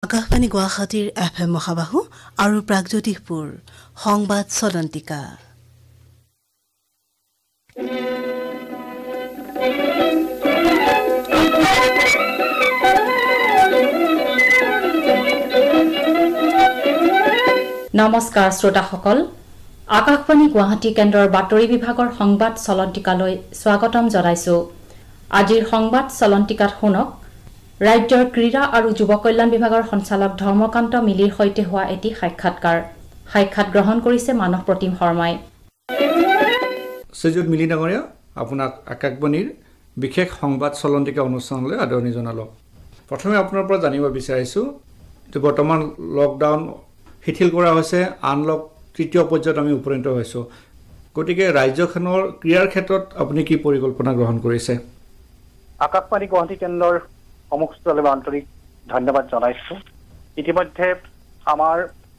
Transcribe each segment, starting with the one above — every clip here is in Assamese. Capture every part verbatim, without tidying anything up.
আকাশবাণী গুৱাহাটীৰ এফ এম মহাবাহু আৰু প্ৰাগজ্যোতিষপুৰ সংবাদ চলন্তিকা। নমস্কাৰ শ্ৰোতাসকল, আকাশবাণী গুৱাহাটী কেন্দ্ৰৰ বাতৰি বিভাগৰ সংবাদ চলন্তিকালৈ স্বাগতম জনাইছো। আজিৰ সংবাদ চলন্তিকাত শুনক ৰাজ্যৰ ক্ৰীড়া আৰু যুৱ কল্যাণ বিভাগৰ সঞ্চালক ধৰ্মকান্ত মিলিৰ সৈতে হোৱা এটি সাক্ষাৎকাৰ। সাক্ষাৎ গ্ৰহণ কৰিছে মানৱ প্ৰতিম শৰ্মাই। শ্ৰীযুত মিলি ডাঙৰীয়া, আপোনাক আকাশবাণীৰ বিশেষ সংবাদ চলন্তিকা অনুষ্ঠানলৈ আদৰণি জনালোঁ। প্ৰথমে আপোনাৰ পৰা জানিব বিচাৰিছোঁ যে বৰ্তমান লকডাউন শিথিল কৰা হৈছে, আনলক তৃতীয় পৰ্যায়ত আমি উপনীত হৈছোঁ। গতিকে ৰাজ্যখনৰ ক্ৰীড়াৰ ক্ষেত্ৰত আপুনি কি পৰিকল্পনা গ্ৰহণ কৰিছে? আকাশবাণী গুৱাহাটী কেন্দ্ৰৰ সমুখস্থলৈ আন্তৰিক ধন্যবাদ জনাইছোঁ। ইতিমধ্যে আমাৰ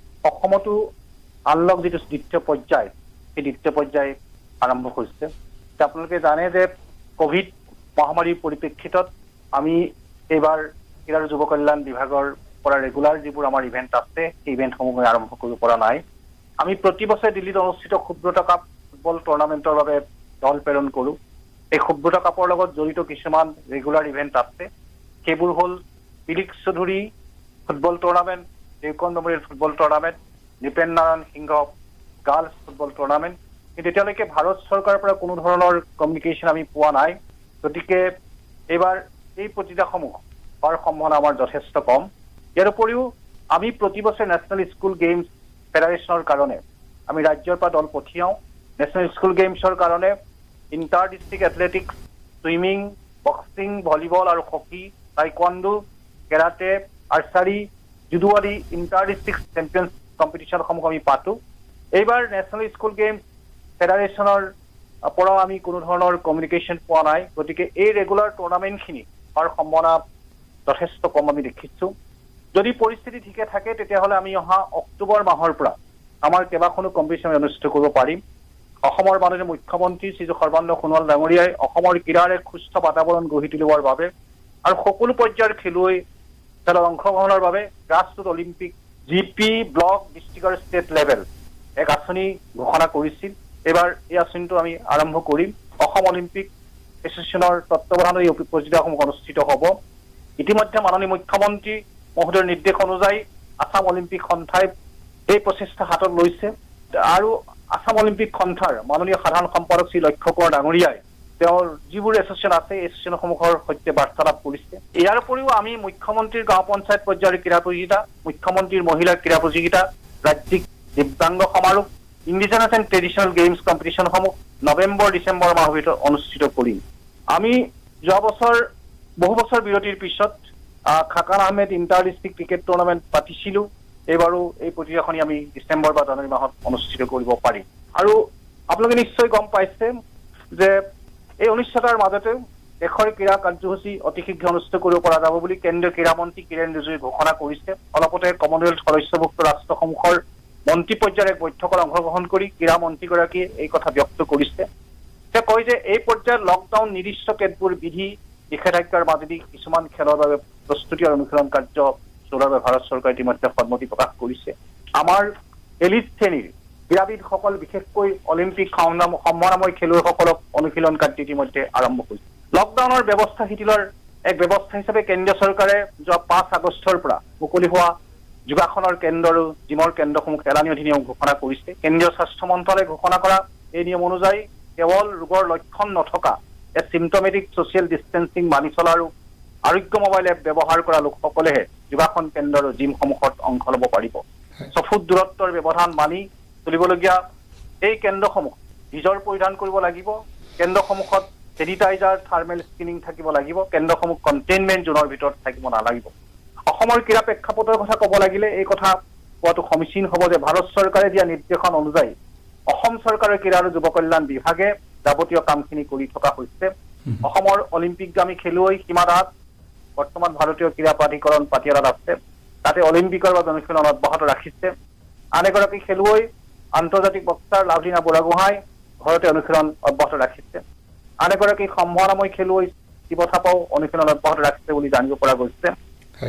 অসমতো আনলক যিটো দ্বিতীয় পৰ্যায়, সেই দ্বিতীয় পৰ্যায় আৰম্ভ হৈছে। আপোনালোকে জানে যে কোভিড মহামাৰীৰ পৰিপ্ৰেক্ষিতত আমি এইবাৰ ক্ৰীড়া আৰু যুৱ কল্যাণ বিভাগৰ পৰা ৰেগুলাৰ যিবোৰ আমাৰ ইভেণ্ট আছে, সেই ইভেণ্টসমূহ আৰম্ভ কৰিব পৰা নাই। আমি প্ৰতি বছৰে দিল্লীত অনুষ্ঠিত সুব্ৰত কাপ ফুটবল টুৰ্ণামেণ্টৰ বাবে দল প্ৰেৰণ কৰোঁ। এই সুব্ৰত কাপৰ লগত জড়িত কিছুমান ৰেগুলাৰ ইভেণ্ট আছে। সেইবোৰ হ'ল Pilik Choudhury football tournament, Deukon memorial football tournament, Nripen Narayan Singha girls football tournament. কিন্তু এতিয়ালৈকে ভাৰত চৰকাৰৰ পৰা কোনো ধৰণৰ কমিউনিকেশ্যন আমি পোৱা নাই। গতিকে এইবাৰ এই প্ৰতিযোগিতাসমূহ হোৱাৰ সম্ভাৱনা আমাৰ যথেষ্ট কম। ইয়াৰ উপৰিও আমি প্ৰতি বছৰে নেশ্যনেল স্কুল গেমছ ফেডাৰেশ্যনৰ কাৰণে আমি ৰাজ্যৰ পৰা দল পঠিয়াওঁ। নেশ্যনেল স্কুল গেমছৰ কাৰণে inter district athletics, swimming, boxing, volleyball আৰু hockey, taekwondo, karate, archery, judo আদি ইণ্টাৰ ডিষ্ট্ৰিক্ট চেম্পিয়নছ কম্পিটিশ্যনসমূহ আমি পাতোঁ। এইবাৰ নেশ্যনেল স্কুল গেমছ ফেডাৰেশ্যনৰ পৰাও আমি কোনো ধৰণৰ কমিউনিকেশ্যন পোৱা নাই। গতিকে এই ৰেগুলাৰ টুৰ্ণামেণ্টখিনি হোৱাৰ সম্ভাৱনা যথেষ্ট কম আমি দেখিছোঁ। যদি পৰিস্থিতি ঠিকে থাকে তেতিয়াহ'লে আমি অহা অক্টোবৰ মাহৰ পৰা আমাৰ কেইবাখনো কম্পিটিশ্যন অনুষ্ঠিত কৰিব পাৰিম। অসমৰ মাননীয় মুখ্যমন্ত্ৰী শ্ৰীযুত সৰ্বানন্দ সোণোৱাল ডাঙৰীয়াই অসমৰ ক্ৰীড়াৰ এক সুস্থ বাতাবৰণ গঢ়ি তুলিবৰ বাবে আৰু সকলো পৰ্যায়ৰ খেলুৱৈ খেলত অংশগ্ৰহণৰ বাবে grassroot olympic G P block district আৰু ষ্টেট লেভেল এক আঁচনি ঘোষণা কৰিছিল। এইবাৰ এই আঁচনিটো আমি আৰম্ভ কৰিম। অসম অলিম্পিক এছ'চিয়েশ্যনৰ তত্বাৱধানত এই প্ৰতিযোগিতাসমূহ অনুষ্ঠিত হ'ব। ইতিমধ্যে মাননীয় মুখ্যমন্ত্ৰী মহোদয়ৰ নিৰ্দেশ অনুযায়ী আছাম অলিম্পিক সন্থাই এই প্ৰচেষ্টা হাতত লৈছে আৰু আছাম অলিম্পিক সন্থাৰ মাননীয় সাধাৰণ সম্পাদক শ্ৰী লক্ষ্য কোঁৱৰ ডাঙৰীয়াই তেওঁৰ যিবোৰ এছ'চিয়েশ্যন আছে এই এছ'চিয়েশ্যনসমূহৰ সৈতে বাৰ্তালাপ কৰিছে। ইয়াৰ উপৰিও আমি মুখ্যমন্ত্ৰীৰ গাঁও পঞ্চায়ত পৰ্যায়ৰ ক্ৰীড়া প্ৰতিযোগিতা, মুখ্যমন্ত্ৰীৰ মহিলা ক্ৰীড়া প্ৰতিযোগিতা, ৰাজ্যিক দিব্যাংগ সমাৰোহ, ইণ্ডিজিনাছ এণ্ড ট্ৰেডিশ্যনেল গেমছ কম্পিটিশ্যনসমূহ নৱেম্বৰ ডিচেম্বৰ মাহৰ ভিতৰত অনুষ্ঠিত কৰিম। আমি যোৱা বছৰ বহু বছৰ বিৰতিৰ পিছত Khakan Ahmed inter district cricket tournament পাতিছিলোঁ। এইবাৰো এই প্ৰতিযোগিতাখনি আমি ডিচেম্বৰ বা জানুৱাৰী মাহত অনুষ্ঠিত কৰিব পাৰিম। আৰু আপোনালোকে নিশ্চয় গম পাইছে যে এই অনিশ্চয়তাৰ মাজতে দেশৰ ক্ৰীড়া কাৰ্যসূচী অতি শীঘ্ৰে অনুষ্ঠিত কৰিব পৰা যাব বুলি কেন্দ্ৰীয় ক্ৰীড়া মন্ত্ৰী কিৰেণ ৰিজিজুৱে ঘোষণা কৰিছে। অলপতে কমনৱেলথ সদস্যভুক্ত ৰাষ্ট্ৰসমূহৰ মন্ত্ৰী পৰ্যায়ৰ এক বৈঠকত অংশগ্ৰহণ কৰি ক্ৰীড়া মন্ত্ৰীগৰাকীয়ে এই কথা ব্যক্ত কৰিছে। তেওঁ কয় যে এই পৰ্যায়ত লকডাউন নিৰ্দিষ্ট কেতবোৰ বিধি নিষেধাজ্ঞাৰ মাজেদি কিছুমান খেলৰ বাবে প্ৰস্তুতি আৰু অনুশীলন কাৰ্য চলোৱাৰ বাবে ভাৰত চৰকাৰে ইতিমধ্যে সন্মতি প্ৰকাশ কৰিছে। আমাৰ এলিট শ্ৰেণীৰ ক্ৰীড়াবিদসকল, বিশেষকৈ অলিম্পিক সম্মানময় খেলুৱৈসকলক অনুশীলন কাৰ্য ইতিমধ্যে আৰম্ভ কৰিছে। লকডাউনৰ ব্যৱস্থা শিথিলৰ এক ব্যৱস্থা হিচাপে কেন্দ্ৰীয় চৰকাৰে যোৱা পাঁচ আগষ্টৰ পৰা মুকলি হোৱা যোগাসনৰ কেন্দ্ৰ আৰু জিমৰ কেন্দ্ৰসমূহ এলানি অধিনিয়ম ঘোষণা কৰিছে। কেন্দ্ৰীয় স্বাস্থ্য মন্ত্ৰালয়ে ঘোষণা কৰা এই নিয়ম অনুযায়ী কেৱল ৰোগৰ লক্ষণ নথকা এ চিম্পটমেটিক ছ'চিয়েল ডিষ্টেঞ্চিং মানি চলা আৰু আৰোগ্য মোবাইল এপ ব্যৱহাৰ কৰা লোকসকলেহে যোগাসন কেন্দ্ৰ আৰু জিমসমূহত অংশ ল'ব পাৰিব। ছফুট দূৰত্বৰ ব্যৱধান মানি চলিবলগীয়া এই কেন্দ্ৰসমূহ ভিজৰ পৰিধান কৰিব লাগিব। কেন্দ্ৰসমূহত চেনিটাইজাৰ, থাৰ্মেল স্ক্ৰিনিং থাকিব লাগিব। কেন্দ্ৰসমূহ কণ্টেইনমেণ্ট জোনৰ ভিতৰত থাকিব নালাগিব। অসমৰ ক্ৰীড়া প্ৰেক্ষাপটৰ কথা ক'ব লাগিলে এই কথা কোৱাটো সমীচীন হ'ব যে ভাৰত চৰকাৰে দিয়া নিৰ্দেশন অনুযায়ী অসম চৰকাৰৰ ক্ৰীড়া আৰু যুৱ কল্যাণ বিভাগে যাৱতীয় কামখিনি কৰি থকা হৈছে। অসমৰ অলিম্পিকগামী খেলুৱৈ সীমা দাস বৰ্তমান ভাৰতীয় ক্ৰীড়া প্ৰাধিকৰণ পাটিয়ালাত আছে। তাতে অলিম্পিকৰ বাবে অনুশীলন অব্যাহত ৰাখিছে। আন এগৰাকী খেলুৱৈ আন্তৰ্জাতিক বক্সাৰ লাভলীনা বুঢ়াগোহাঁই ঘৰতে অনুশীলন অব্যাহত ৰাখিছে। আন এগৰাকী সম্ভাৱনাময় খেলুৱৈ শিৱ থাপাও অনুশীলন অব্যাহত ৰাখিছে বুলি জানিব পৰা গৈছে।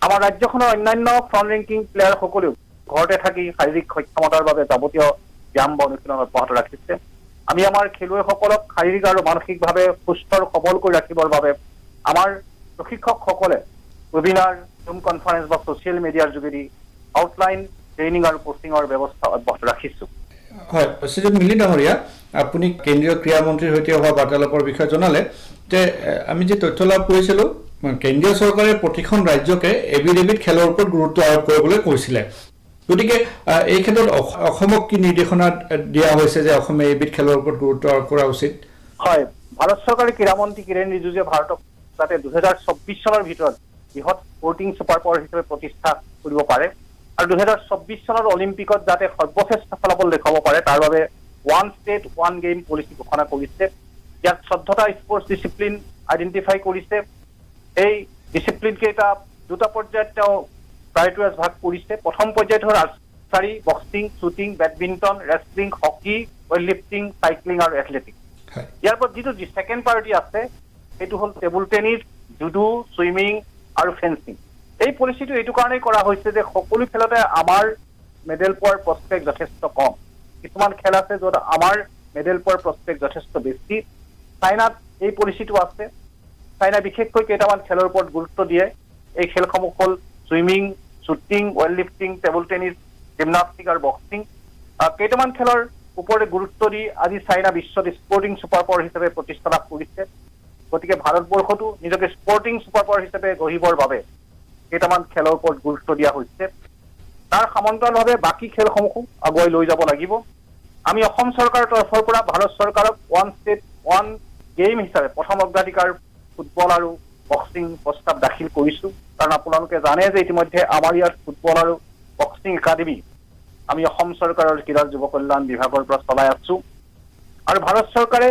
আমাৰ ৰাজ্যখনৰ অন্যান্য ফ্ৰণ্ট ৰেংকিং প্লেয়াৰসকলেও ঘৰতে থাকি শাৰীৰিক সক্ষমতাৰ বাবে যাৱতীয় ব্যায়াম বা অনুশীলন অব্যাহত ৰাখিছে। আমি আমাৰ খেলুৱৈসকলক শাৰীৰিক আৰু মানসিকভাৱে সুস্থ আৰু সবল কৰি ৰাখিবৰ বাবে আমাৰ প্ৰশিক্ষকসকলে ৱেবিনাৰ, জুম কনফাৰেন্স বা ছ'চিয়েল মিডিয়াৰ যোগেদি আউটলাইন ট্ৰেইনিং আৰু কোচিঙৰ ব্যৱস্থা অব্যাহত ৰাখিছোঁ। হয়, শ্ৰীযুত মিলিন্দ ডাঙৰীয়া, আপুনি কেন্দ্ৰীয় ক্ৰীড়া মন্ত্ৰীৰ সৈতে হোৱা বাৰ্তালাপৰ বিষয়ে জনালে যে আমি যি তথ্য লাভ কৰিছিলোঁ, কেন্দ্ৰীয় চৰকাৰে প্ৰতিখন ৰাজ্যকে এবিধ এবিধ খেলৰ ওপৰত গুৰুত্ব আৰোপ কৰিবলৈ কৈছিলে। গতিকে এই ক্ষেত্ৰত অসমক কি নিৰ্দেশনা দিয়া হৈছে যে অসমে এইবিধ খেলৰ ওপৰত গুৰুত্ব আৰোপ কৰা উচিত? হয়, ভাৰত চৰকাৰে ক্ৰীড়ামন্ত্ৰী কিৰেণ ৰিজিজুৱে ভাৰতক যাতে দুহেজাৰ চৌব্বিছ চনৰ ভিতৰত বৃহৎ স্পৰ্টিং ছুপাৰ পাৱাৰ হিচাপে প্ৰতিষ্ঠা কৰিব পাৰে আৰু দুহেজাৰ চৌব্বিছ চনৰ অলিম্পিকত যাতে সৰ্বশ্ৰেষ্ঠ ফলাফল দেখুৱাব পাৰে তাৰ বাবে one state one game policy ঘোষণা কৰিছে। ইয়াত চৈধ্যটা স্পৰ্টছ ডিচিপ্লিন আইডেণ্টিফাই কৰিছে। এই ডিচিপ্লিন কেইটা দুটা পৰ্যায়ত তেওঁ প্ৰায়ৰিটাইজ ভাগ কৰিছে। প্ৰথম পৰ্যায়ত হ'ল archery, boxing, shooting, badminton, wrestling, hockey, weight lifting, cycling আৰু এথলেটিক্স। ইয়াৰ পৰা যিটো ছেকেণ্ড প্ৰায়ৰিটি আছে সেইটো হ'ল টেবুল টেনিছ, জুডো, ছুইমিং আৰু ফেন্সিং। এই পলিচিটো এইটো কাৰণেই কৰা হৈছে যে সকলো খেলতে আমাৰ মেডেল পোৱাৰ প্ৰস্পেক্ট যথেষ্ট কম। কিছুমান খেল আছে য'ত আমাৰ মেডেল পোৱাৰ প্ৰস্পেক্ট যথেষ্ট বেছি। চাইনাত এই পলিচিটো আছে। চাইনা বিশেষকৈ কেইটামান খেলৰ ওপৰত গুৰুত্ব দিয়ে। এই খেলসমূহ হ'ল swimming, shooting, weight lifting, table tennis, gymnastic আৰু বক্সিং। কেইটামান খেলৰ ওপৰতে গুৰুত্ব দি আজি চাইনা বিশ্বত স্পৰ্টিং ছুপাৰ পাৱাৰ হিচাপে প্ৰতিষ্ঠা লাভ কৰিছে। গতিকে ভাৰতবৰ্ষতো নিজকে স্পৰ্টিং ছুপাৰ পাৱাৰ হিচাপে গঢ়িবৰ বাবে কেইটামান খেলৰ ওপৰত গুৰুত্ব দিয়া হৈছে। তাৰ সমান্তৰালভাৱে বাকী খেলসমূহো আগুৱাই লৈ যাব লাগিব। আমি অসম চৰকাৰৰ তৰফৰ পৰা ভাৰত চৰকাৰক ওৱান ষ্টেট ওৱান গেম হিচাপে প্ৰথম অগ্ৰাধিকাৰ ফুটবল আৰু বক্সিং প্ৰস্তাৱ দাখিল কৰিছোঁ। কাৰণ আপোনালোকে জানে যে ইতিমধ্যে আমাৰ ইয়াত ফুটবল আৰু বক্সিং একাডেমী আমি অসম চৰকাৰৰ ক্ৰীড়া যুৱ কল্যাণ বিভাগৰ পৰা চলাই আছোঁ আৰু ভাৰত চৰকাৰে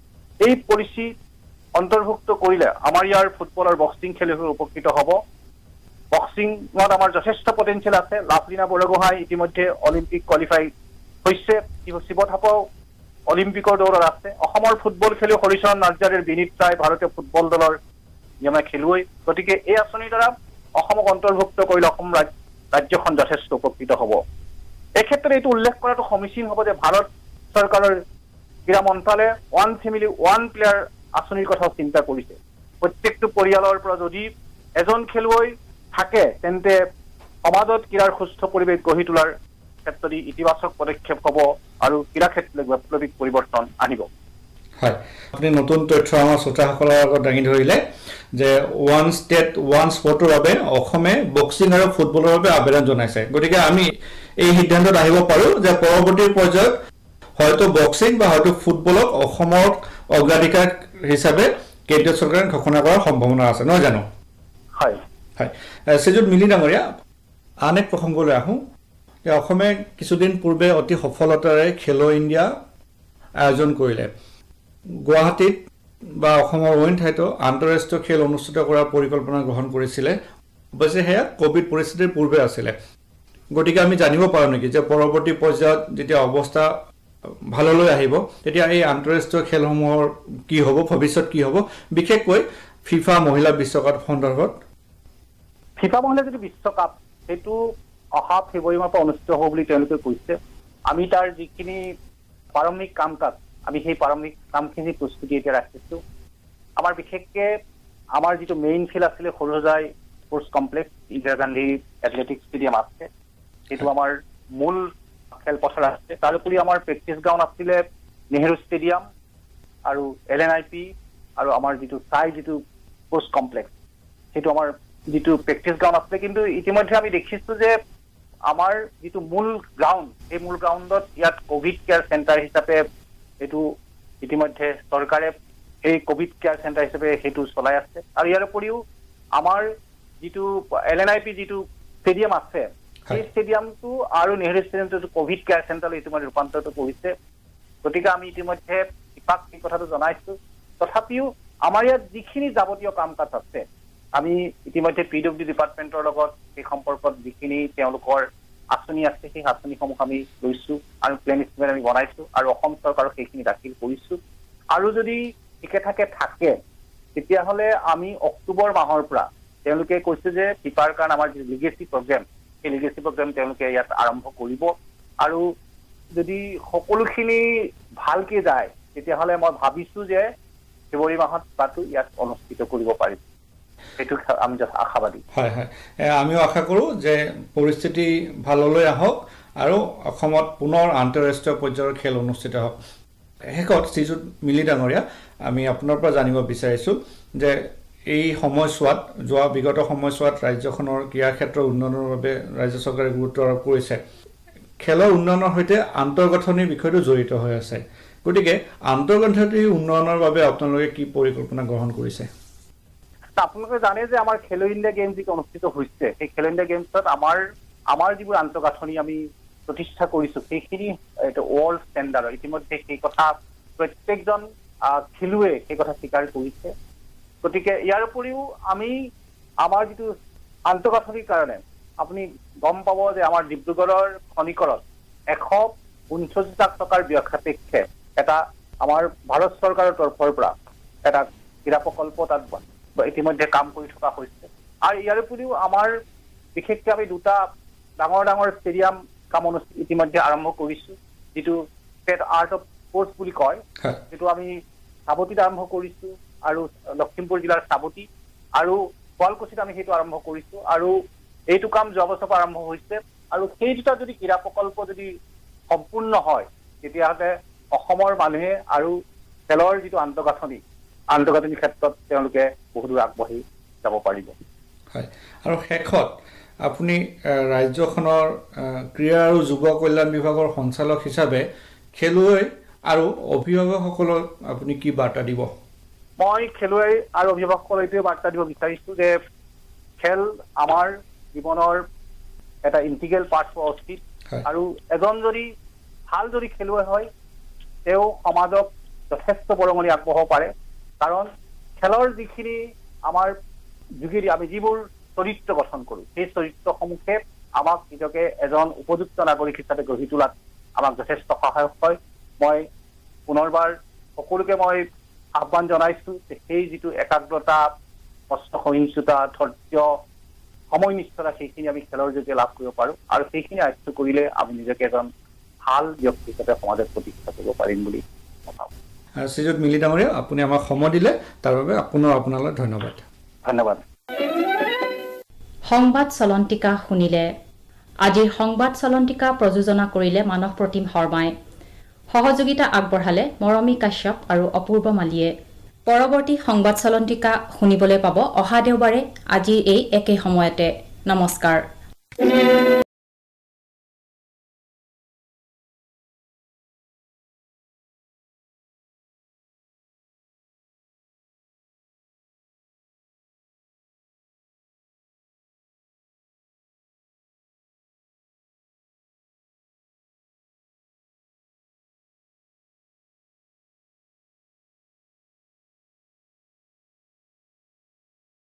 এই পলিচি অন্তৰ্ভুক্ত কৰিলে আমাৰ ইয়াৰ ফুটবল আৰু বক্সিং খেলুৱৈ উপকৃত হ'ব। বক্সিঙত আমাৰ যথেষ্ট পটেঞ্চিয়েল আছে। লাভলীনা বৰগোহাঁই ইতিমধ্যে অলিম্পিক কোৱালিফাই হৈছে। শিৱ থাপাও অলিম্পিকৰ দৌৰত আছে। অসমৰ ফুটবল খেলুৱৈ হৰিচৰণ নাৰ্জাৰীৰ বিনীত ৰায় ভাৰতীয় ফুটবল দলৰ নিয়মীয়া খেলুৱৈ। গতিকে এই আঁচনিৰ দ্বাৰা অসমক অন্তৰ্ভুক্ত কৰিলে অসম ৰাজ্যখন যথেষ্ট উপকৃত হ'ব। এই ক্ষেত্ৰত এইটো উল্লেখ কৰাটো সমীচীন হ'ব যে ভাৰত চৰকাৰৰ ক্ৰীড়া মন্ত্ৰালয়ে ওৱান ফেমিলি ওৱান প্লেয়াৰ আঁচনিৰ কথাও চিন্তা কৰিছে। প্ৰত্যেকটো পৰিয়ালৰ পৰা যদি এজন খেলুৱৈ থাকে তেন্তে সমাজত ক্ৰীড়াৰ সুস্থ পৰিৱেশ গঢ়ি তোলাৰ ক্ষেত্ৰত ইতিবাচক পদক্ষেপ হ'ব আৰু ক্ৰীড়া ক্ষেত্ৰলৈ বৈপ্লৱিক পৰিৱৰ্তন আনিব। হয়, আপুনি নতুন তথ্য আমাৰ শ্ৰোতাসকলৰ আগত দাঙি ধৰিলে যে ওৱান ষ্টেট ওৱান স্পৰ্টৰ বাবে অসমে বক্সিং আৰু ফুটবলৰ বাবে আবেদন জনাইছে। গতিকে আমি এই সিদ্ধান্তত আহিব পাৰোঁ যে পৰৱৰ্তী পৰ্যায়ত হয়তো বক্সিং বা হয়তো ফুটবলক অসমৰ অগ্ৰাধিকাৰ হিচাপে কেন্দ্ৰীয় চৰকাৰে ঘোষণা কৰাৰ সম্ভাৱনা আছে, নহয় জানো? হয় হয়, শ্ৰীযুত মিলি ডাঙৰীয়া, আন এক প্ৰসংগলৈ আহোঁ যে অসমে কিছুদিন পূৰ্বে অতি সফলতাৰে খেলো ইণ্ডিয়া আয়োজন কৰিলে। গুৱাহাটীত বা অসমৰ অইন ঠাইতো আন্তঃৰাষ্ট্ৰীয় খেল অনুষ্ঠিত কৰাৰ পৰিকল্পনা গ্ৰহণ কৰিছিলে। অৱশ্যে সেয়া ক'ভিড পৰিস্থিতিৰ পূৰ্বে আছিলে। গতিকে আমি জানিব পাৰোঁ নেকি যে পৰৱৰ্তী পৰ্যায়ত যেতিয়া অৱস্থা ভাললৈ আহিব তেতিয়া এই আন্তঃৰাষ্ট্ৰীয় খেলসমূহৰ কি হ'ব, ভৱিষ্যত কি হ'ব, বিশেষকৈ ফিফা মহিলা বিশ্বকাপ সন্দৰ্ভত? ফিফা মহিলা যিটো বিশ্বকাপ সেইটো অহা ফেব্ৰুৱাৰী মাহৰ পৰা অনুষ্ঠিত হ'ব বুলি তেওঁলোকে কৈছে। আমি তাৰ যিখিনি প্ৰাৰম্ভিক কাম কাজ আমি সেই প্ৰাৰম্ভিক কামখিনি প্ৰস্তুতি এতিয়া ৰাখিছোঁ। আমাৰ বিশেষকৈ আমাৰ যিটো মেইন ফিল্ড আছিলে Sarusajai sports complex, Indira Gandhi athletics stadium আছে, সেইটো আমাৰ মূল খেলপথাৰ আছে। তাৰোপৰি আমাৰ প্ৰেক্টিছ গ্ৰাউণ্ড আছিলে নেহেৰু ষ্টেডিয়াম আৰু এল এন আই পি আৰু আমাৰ যিটো চাই যিটো স্পৰ্টছ কমপ্লেক্স সেইটো আমাৰ যিটো প্ৰেক্টিছ গ্ৰাউণ্ড আছিলে। কিন্তু ইতিমধ্যে আমি দেখিছোঁ যে আমাৰ যিটো মূল গ্ৰাউণ্ড সেই মূল গ্ৰাউণ্ডত ইয়াত কভিড কেয়াৰ চেণ্টাৰ হিচাপে এইটো ইতিমধ্যে চৰকাৰে এই কভিড কেয়াৰ চেণ্টাৰ হিচাপে সেইটো চলাই আছে। আৰু ইয়াৰ উপৰিও আমাৰ যিটো এল এন আই পি যিটো ষ্টেডিয়াম আছে সেই ষ্টেডিয়ামটো আৰু নেহেৰু ষ্টেডিয়ামটো কভিড কেয়াৰ চেণ্টাৰলৈ ইতিমধ্যে ৰূপান্তৰিত কৰিছে। গতিকে আমি ইতিমধ্যে ফিফাক এই কথাটো জনাইছোঁ। তথাপিও আমাৰ ইয়াত যিখিনি যাৱতীয় কাম কাজ আছে আমি ইতিমধ্যে পি ডব্লিউ ডি ডিপাৰ্টমেণ্টৰ লগত সেই সম্পৰ্কত যিখিনি তেওঁলোকৰ আঁচনি আছে সেই আঁচনিসমূহ আমি লৈছোঁ আৰু প্লেন ইষ্টিমেট আমি বনাইছোঁ আৰু অসম চৰকাৰক সেইখিনি দাখিল কৰিছোঁ। আৰু যদি ঠিকে ঠাকে থাকে তেতিয়াহ'লে আমি অক্টোবৰ মাহৰ পৰা তেওঁলোকে কৈছে যে ফিফাৰ কাৰণে আমাৰ যি লিগেচি প্ৰগ্ৰেম সেই লিগেচি প্ৰগ্ৰেম তেওঁলোকে ইয়াত আৰম্ভ কৰিব আৰু যদি সকলোখিনি ভালকে যায় তেতিয়াহ'লে মই ভাবিছোঁ যে ফেব্ৰুৱাৰী মাহত তাতো ইয়াত অনুষ্ঠিত কৰিব পাৰিম সেইটো আমি আশাবাদী হয় হয় আমিও আশা কৰোঁ যে পৰিস্থিতি ভাললৈ আহক আৰু অসমত পুনৰ আন্তঃৰাষ্ট্ৰীয় পৰ্যায়ৰ খেল অনুষ্ঠিত হওক শেষত শ্ৰীযুত মিলি ডাঙৰীয়া আমি আপোনাৰ পৰা জানিব বিচাৰিছোঁ যে এই সময়ছোৱাত যোৱা বিগত সময়ছোৱাত ৰাজ্যখনৰ ক্ৰীড়া ক্ষেত্ৰৰ উন্নয়নৰ বাবে ৰাজ্য চৰকাৰে গুৰুত্ব আৰোপ কৰিছে খেলৰ উন্নয়নৰ সৈতে আন্তঃগাঁথনিৰ বিষয়টো জড়িত হৈ আছে গতিকে আন্তঃগাঁথনিৰ উন্নয়নৰ বাবে আপোনালোকে কি পৰিকল্পনা গ্ৰহণ কৰিছে আপোনালোকে জানে যে আমাৰ খেলো ইণ্ডিয়া গেমছ যিটো অনুষ্ঠিত হৈছে সেই খেলো ইণ্ডিয়া গেমছত আমাৰ আমাৰ যিবোৰ আন্তঃগাঁথনি আমি প্ৰতিষ্ঠা কৰিছোঁ সেইখিনি এইটো ৱৰ্ল্ড ষ্টেণ্ডাৰ্ডৰ ইতিমধ্যে সেই কথা প্ৰত্যেকজন খেলুৱৈ সেই কথা স্বীকাৰ কৰিছে গতিকে ইয়াৰ উপৰিও আমি আমাৰ যিটো আন্তঃগাঁথনিৰ কাৰণে আপুনি গম পাব যে আমাৰ ডিব্ৰুগড়ৰ খনিকৰত এশ ঊনচল্লিছ লাখ টকাৰ ব্যয় সাপেক্ষে এটা আমাৰ ভাৰত চৰকাৰৰ তৰফৰ পৰা এটা ক্ৰীড়া প্ৰকল্প তাত ইতিমধ্যে কাম কৰি থকা হৈছে আৰু ইয়াৰ উপৰিও আমাৰ বিশেষকৈ আমি দুটা ডাঙৰ ডাঙৰ ষ্টেডিয়াম কাম ইতিমধ্যে আৰম্ভ কৰিছোঁ যিটো ষ্টেট আৰ্ট অফ স্পৰ্টছ বুলি কয় যিটো আমি চাবতিত আৰম্ভ কৰিছোঁ আৰু লখিমপুৰ জিলাৰ চাবতি আৰু শুৱালকুছিত আমি সেইটো আৰম্ভ কৰিছোঁ আৰু এইটো কাম যোৱা বছৰৰ পৰা আৰম্ভ হৈছে আৰু সেই দুটা যদি ক্ৰীড়া প্ৰকল্প যদি সম্পূৰ্ণ হয় তেতিয়াহ'লে অসমৰ মানুহে আৰু খেলৰ যিটো আন্তঃগাঁথনি আন্তঃগাঁথনিৰ ক্ষেত্ৰত তেওঁলোকে বহুদূৰ আগবাঢ়ি যাব পাৰিব হয় আৰু শেষত আপুনি ৰাজ্যখনৰ ক্ৰীড়া আৰু যুৱ কল্যাণ বিভাগৰ সঞ্চালক হিচাপে খেলুৱৈ আৰু অভিভাৱকসকলক আপুনি কি বাৰ্তা দিব মই খেলুৱৈ আৰু অভিভাৱকসকলক এইটোৱে বাৰ্তা দিব বিচাৰিছোঁ যে খেল আমাৰ জীৱনৰ এটা ইণ্টিগ্ৰেল পাৰ্ট হোৱা উচিত আৰু এজন যদি ভাল যদি খেলুৱৈ হয় তেওঁ সমাজক যথেষ্ট বৰঙণি আগবঢ়াব পাৰে কাৰণ খেলৰ যিখিনি আমাৰ যোগেদি আমি যিবোৰ চৰিত্ৰ গঠন কৰোঁ সেই চৰিত্ৰসমূহে আমাক নিজকে এজন উপযুক্ত নাগৰিক হিচাপে গঢ়ি তোলাত আমাক যথেষ্ট সহায়ক হয় মই পুনৰবাৰ সকলোকে মই আহ্বান জনাইছোঁ যে সেই যিটো একাগ্ৰতা কষ্ট সহিষ্ণুতা ধৈৰ্য সময়নিষ্ঠতা সেইখিনি আমি খেলৰ জৰিয়তে লাভ কৰিব পাৰোঁ আৰু সেইখিনি আয়ত্ব কৰিলে আমি নিজকে এজন ভাল ব্যক্তি হিচাপে সমাজত প্ৰতিষ্ঠা কৰিব পাৰিম বুলি মই ভাবোঁ শ্ৰীযুত মিলি ডাঙৰীয়া আপুনি আমাক সময় দিলে তাৰ বাবে পুনৰ আপোনালৈ ধন্যবাদ ধন্যবাদ সংবাদ চলন্তিকা শুনিলে আজিৰ সংবাদ চলন্তিকা প্ৰযোজনা কৰিলে মানৱ প্ৰতিম শৰ্মাই সহযোগিতা আগবঢ়ালে মৰমী কাশ্যপ আৰু অপূৰ্ব মালিয়ে পৰৱৰ্তী সংবাদ চলন্তিকা শুনিবলৈ পাব অহা দেওবাৰে আজিৰ এই একে সময়তে নমস্কাৰ